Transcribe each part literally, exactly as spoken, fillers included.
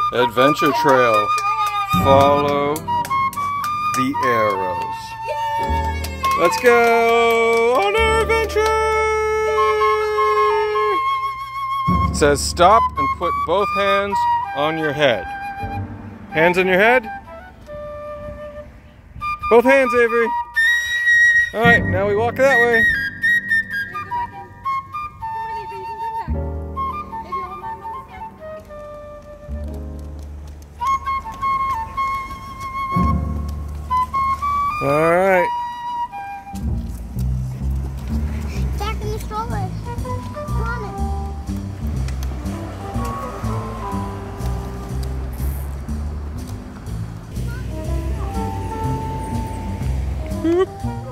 Adventure trail. Follow the arrows. Let's go on our adventure! It says stop and put both hands on your head. Hands on your head? Both hands, Avery. Alright, now we walk that way. Alright. Back in the stroller. Come on. Boop.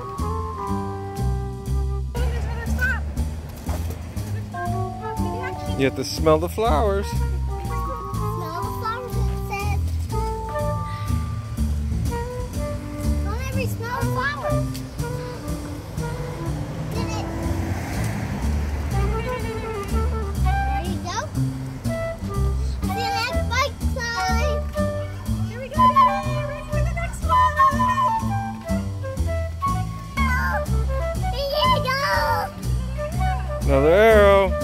You have to smell the flowers. Smell the flowers, it says. Don't ever smell the flowers. Did it? There you go. See you next bike time. Here we go, Daddy. Ready for the next one. Oh, here you go. Another arrow.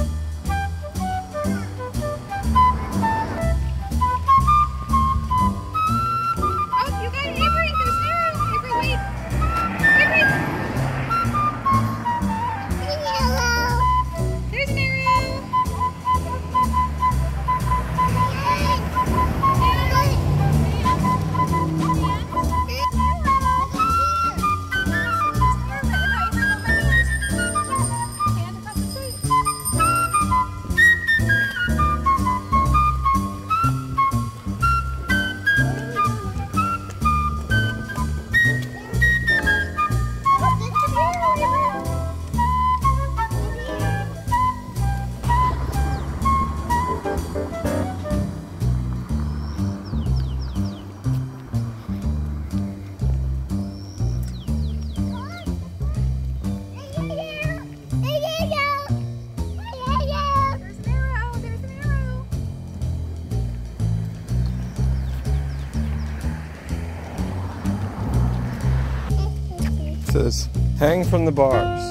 It says, hang from the bars.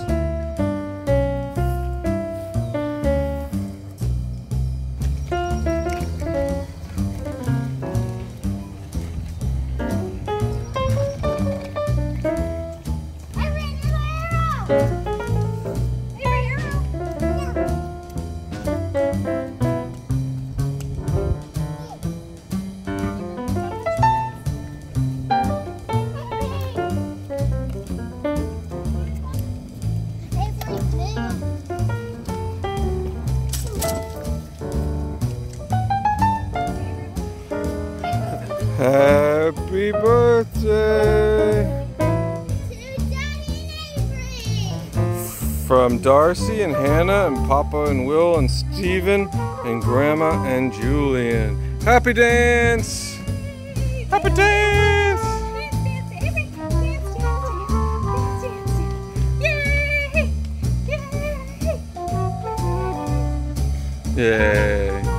Happy birthday To Daddy and Avery. from Darcy and Hannah and Papa and Will and Steven and Grandma and Julian. Happy dance! Happy dance! Yay!